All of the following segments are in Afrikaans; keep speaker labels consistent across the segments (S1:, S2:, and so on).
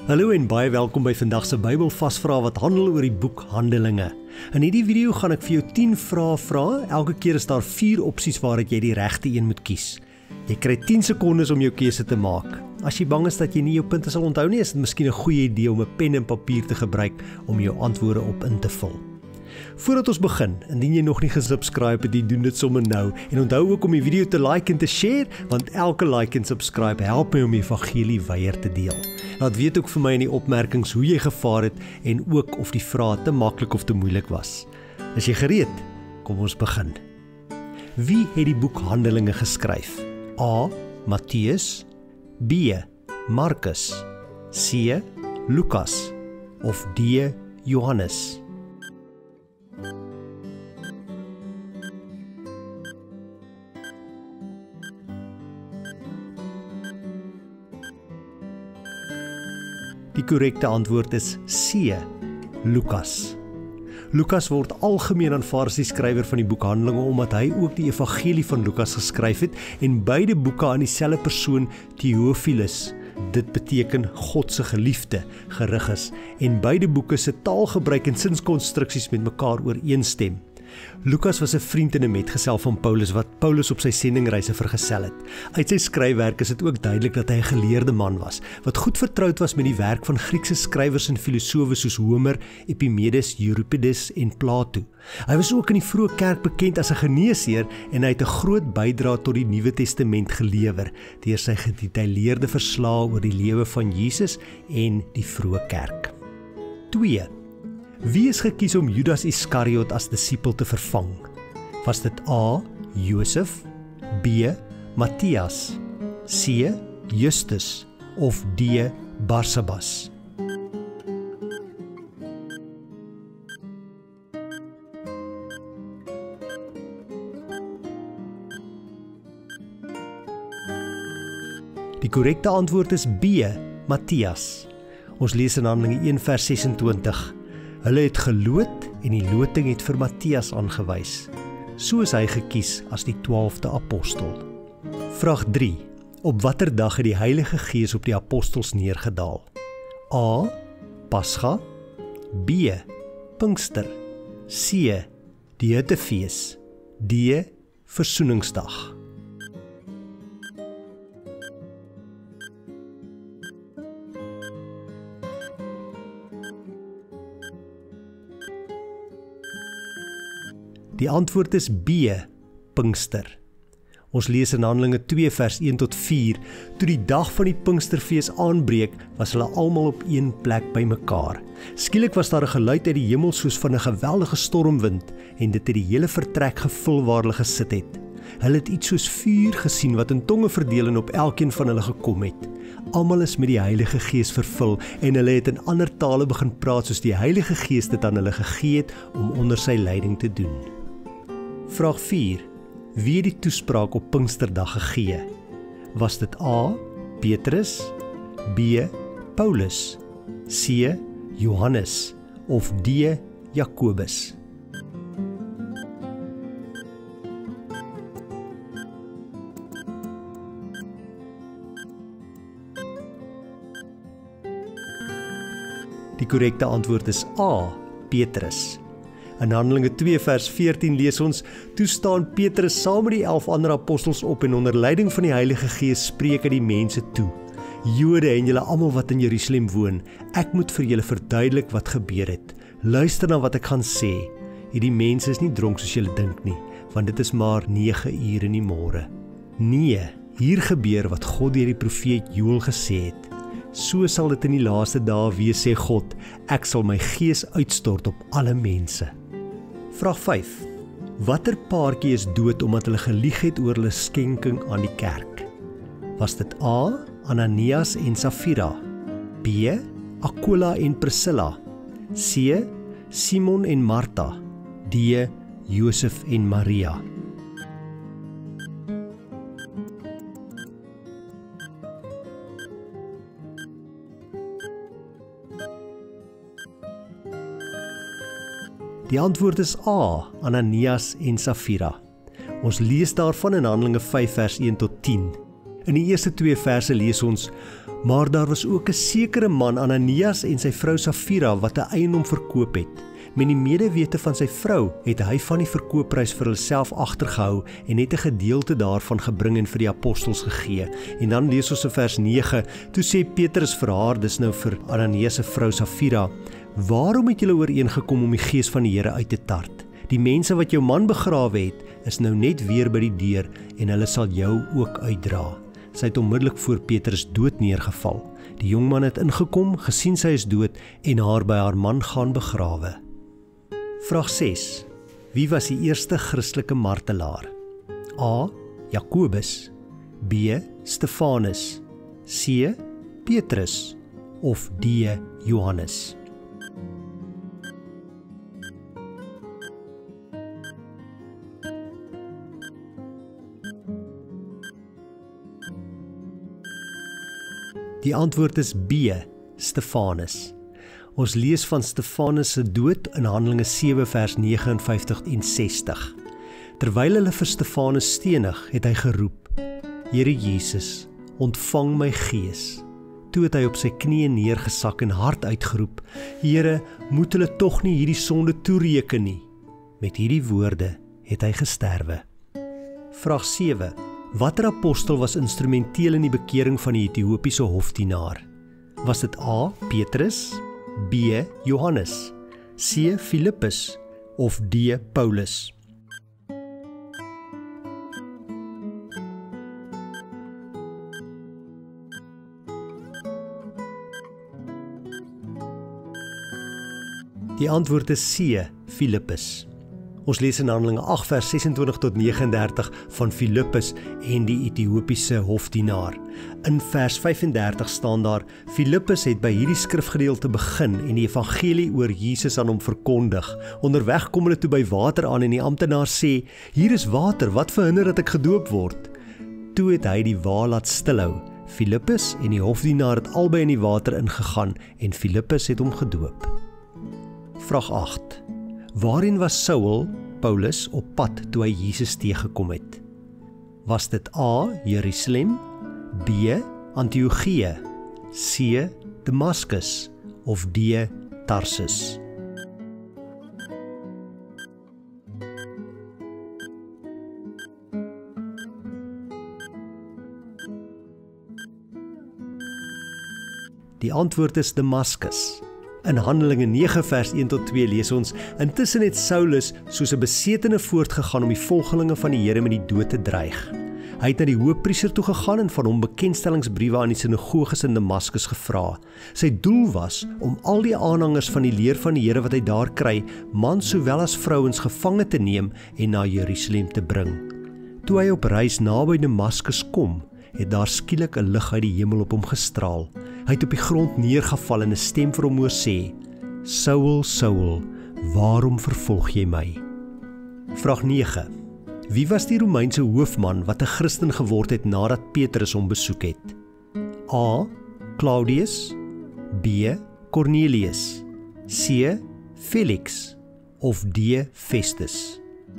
S1: Hallo en baie welkom by vandag se Bybel vasvra wat handel oor die boek Handelinge. In hierdie video gaan ek vir jou 10 vrae vra. Elke keer is daar 4 opsies waaruit jy die regte een moet kies. Jy kry 10 sekondes om jou keuse te maak. As jy bang is dat jy nie jou punte sal onthou nie, is dit miskien 'n goeie idee om 'n pen en papier te gebruik om jou antwoorde op in te vul. Voordat ons begin, indien jy nog nie gesubscribe het, doen dit sommer nou. En onthou ook om die video te like en te share, want elke like en subscribe help my om die evangelie wyeer te deel. Laat weet ook vir my in die opmerkings hoe jy gevaar het en ook of die vrae te maklik of te moeilik was. Is jy gereed? Kom ons begin. Wie het die boek Handelinge geskryf? A. Matteus, B. Markus, C. Lukas of D. Johannes? Die korrekte antwoord is C. Lukas. Lukas word algemeen aanvaar as die skrywer van die boek Handelinge omdat hy ook die evangelie van Lukas geskryf het en beide boeke aan dieselfde persoon Theophilus, dit beteken God se geliefde, gerig is en beide boeke se taalgebruik en sinskonstruksies met mekaar ooreenstem. Lukas was 'n vriend en 'n metgesel van Paulus wat Paulus op sy sendingreise vergesel het. Uit sy skryfwerk is dit ook duidelik dat hy 'n geleerde man was, wat goed vertroud was met die werk van Griekse skrywers en filosowe soos Homer, Epimedes, Euripides en Plato. Hy was ook in die vroeë kerk bekend as 'n geneesheer en hy het 'n groot bydrae tot die Nuwe Testament gelewer deur sy gedetailleerde verslae oor die lewe van Jesus en die vroeë kerk. 2. Wie is gekies om Judas Iskariot as disipel te vervang? Was dit A. Josef, B. Matthias, C. Justus of D. Barsabas? Die korrekte antwoord is B. Matthias. Ons lees in Handelinge 1 vers 26. Hulle het geloot en die loting het vir Matthias aangewys. So is hy gekies as die 12de apostel. Vraag 3. Op watter dag het die Heilige Gees op die apostels neergedaal? A. Pasga, B. Pinkster, C. Die Hittefees, D. Versoeningsdag. Die antwoord is B. Pinkster. Ons lees in Handelinge 2 vers 1 tot 4. Toe die dag van die Pinksterfees aanbreek, was hulle almal op een plek bymekaar. Skielik was daar 'n geluid uit die hemel soos van 'n geweldige stormwind en dit het die hele vertrek gevul waar hulle gesit het. Hulle het iets soos vuur gesien wat in tonge verdeel en op elkeen van hulle gekom het. Almal is met die Heilige Gees vervul en hulle het in ander tale begin praat soos die Heilige Gees dit aan hulle gegee het om onder sy leiding te doen. Vraag 4. Wie het die toespraak op Pinksterdag gegee? Was dit A. Petrus, B. Paulus, C. Johannes of D. Jakobus? Die korrekte antwoord is A. Petrus. In Handelinge 2 vers 14 lees ons, toe staan Petrus saam met die 11 ander apostels op en onder leiding van die Heilige Gees spreek hy die mense toe. Jode en julle almal wat in Jerusalem woon, ek moet vir julle verduidelik wat gebeur het. Luister na wat ek gaan sê. Hierdie mense is nie dronk soos julle dink nie, want dit is maar 9 uur in die môre. Nee, hier gebeur wat God deur die profeet Joël gesê het. So sal dit in die laaste dae wees, sê God, ek sal my gees uitstort op alle mense. Vraag 5. Watter paartjie is dood omdat hulle gelieg het oor hulle skenking aan die kerk? Was dit A. Ananias en Safira, B. Aquila en Priscilla, C. Simon en Martha, D. Josef en Maria? Die antwoord is A. Ananias en Safira. Ons lees daarvan in Handelinge 5 vers 1 tot 10. In die eerste 2 verse lees ons: Maar daar was ook 'n sekere man, Ananias, en sy vrou Safira, wat 'n eiendom verkoop het. Met die medewete van sy vrou het hy van die verkoopprys vir hulself agtergehou en het 'n gedeelte daarvan gebring en vir die apostels gegee. En dan lees ons in vers 9, toe sê Petrus vir haar, dis nou vir Ananias se vrou Safira, waarom het julle ooreengekom om die gees van die Here uit te tart? Die mense wat jou man begrawe het, is nou net weer by die deur en hulle sal jou ook uitdra. Sy het onmiddellik voor Petrus dood neergeval. Die jongman het ingekom, gesien sy is dood en haar by haar man gaan begrawe. Vraag 6. Wie was die eerste Christelike martelaar? A. Jakobus, B. Stefanus, C. Petrus of D. Johannes? Die antwoord is B. Stefanus. Ons lees van Stefanus se dood in Handelinge 7 vers 59 en 60. Terwyl hulle vir Stefanus stenig, het hy geroep, Here Jesus, ontvang my gees. Toe het hy op sy knieë neergesak en hard uitgeroep, Here, moet hulle tog nie hierdie sonde toereken nie. Met hierdie woorde het hy gesterwe. Vraag 7. Watter apostel was instrumenteel in die bekering van die Ethiopiese hofdienaar? Was dit A. Petrus, B. Johannes, C. Filippus of D. Paulus? Die antwoord is C. Filippus. Ons lees in Handelinge 8 vers 26 tot 39 van Filippus en die Ethiopiese hofdienaar. In vers 35 staan daar, Filippus het by hierdie skrifgedeelte begin en die evangelie oor Jesus aan hom verkondig. Onderweg kom hulle toe by water aan en die amptenaar sê, hier is water, wat verhinder dat ek gedoop word? Toe het hy die wa laat stilhou. Filippus en die hofdienaar het albei in die water ingegaan en Filippus het hom gedoop. Vraag 8. Waarin was Saul, Paulus, op pad toe hy Jesus teëgekom het? Was dit A. Jerusalem, B. Antiochië, C. Damaskus of D. Tarsus? Die antwoord is Damaskus. In Handelinge 9 vers 1 tot 2 lees ons, intussen het Saulus soos 'n besetene voortgegaan om die volgelinge van die Here met die dood te dreig. Hy het na die hoofpriester toe gegaan en van hom bekendstellingsbriewe aan die sinagoges in Damaskus gevra. Sy doel was om al die aanhangers van die leer van die Here wat hy daar kry, mans sowel as vrouens gevange te neem en na Jerusalem te bring. Toe hy op reis naby Damaskus kom, het daar skielik 'n lig uit die hemel op hom gestraal. Hy het op die grond neergeval en 'n stem vir hom hoor sê, Saul, Saul, waarom vervolg jy my? Vraag 9. Wie was die Romeinse hoofman wat 'n Christen geword het nadat Petrus hom besoek het? A. Claudius, B. Cornelius, C. Felix of D. Festus?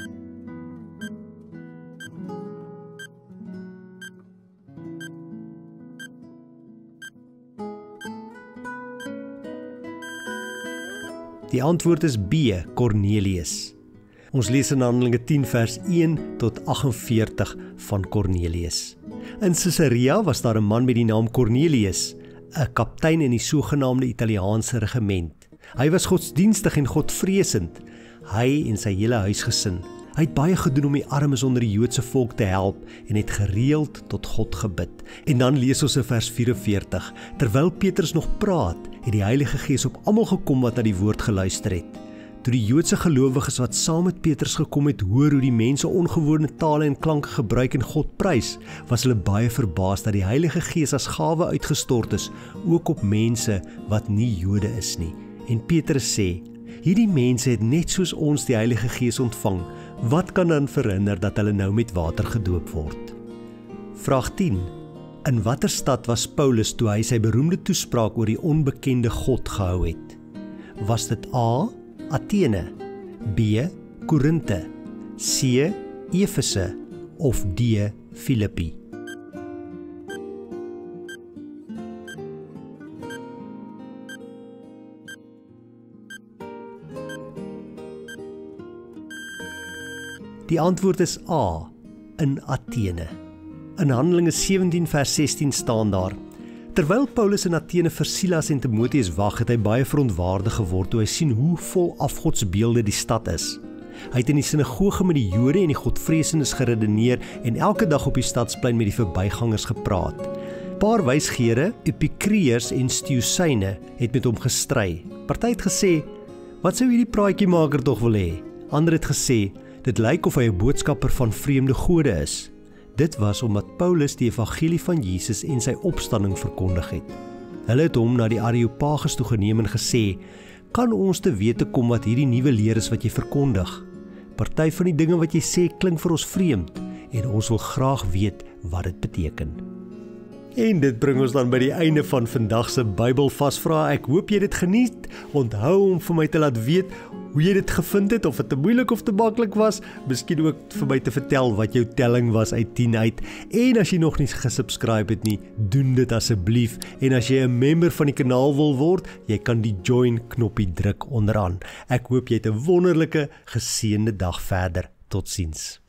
S1: Die antwoord is B. Cornelius. Ons lees in Handelinge 10 vers 1 tot 48 van Cornelius. In Caesarea was daar 'n man met die naam Cornelius, 'n kaptein in die sogenaamde Italiaanse regiment. Hy was godsdienstig en godvreesend, hy en sy hele huisgesin. Hy het baie gedoen om die armes onder die Joodse volk te help en het gereeld tot God gebid. En dan lees ons in vers 44, terwyl Petrus nog praat, het die Heilige Gees op almal gekom wat na die woord geluister het. Toe die Joodse gelowiges wat saam met Petrus gekom het, hoor hoe die mense ongewone tale en klanke gebruik en God prys, was hulle baie verbaas dat die Heilige Gees as gawe uitgestort is, ook op mense wat nie Jode is nie. En Petrus sê, hierdie mense het net soos ons die Heilige Gees ontvang, wat kan dan verhinder dat hulle nou met water gedoop word? Vraag 10. In watter stad was Paulus toe hy sy beroemde toespraak oor die onbekende God gehou het? Was dit A. Athene, B. Korinthe, C. Efese of D. Filippi? Die antwoord is A, in Athene. In Handelinge 17 vers 16 staan daar: Terwyl Paulus in Athene vir Silas en Timoteus wag, het hy baie verontwaardig geword toe hy sien hoe vol afgodsbeelde die stad is. Hy het in die sinagoge met die Jode en die godvreesendes geredeneer en elke dag op die stadsplein met die verbygangers gepraat. Paar wysgeere, Epikreërs en Stoïsyne, het met hom gestry. Party het gesê: "Wat sou hierdie praatjiemaker tog wil hê?" Ander het gesê: "Dit lyk of hy 'n boodskapper van vreemde gode is." Dit was omdat Paulus die evangelie van Jesus en sy opstanding verkondig het. Hulle het hom na die Areopagus toe geneem en gesê: "Kan ons te wete kom wat hierdie nuwe leer is wat jy verkondig? Party van die dinge wat jy sê klink vir ons vreemd en ons wil graag weet wat dit beteken." En dit bring ons dan by die einde van vandag se Bybelvasvrae. Ek hoop jy het dit geniet. Onthou om vir my te laat weet hoe jy dit gevind het, of dit te moeilik of te maklik was. Miskien ook vir my te vertel wat jou telling was uit 10 uit. En as jy nog nie gesubscribe het nie, doen dit asseblief. En as jy 'n member van die kanaal wil word, jy kan die join knoppie druk onderaan. Ek hoop jy het 'n wonderlike, geseënde dag verder. Totsiens.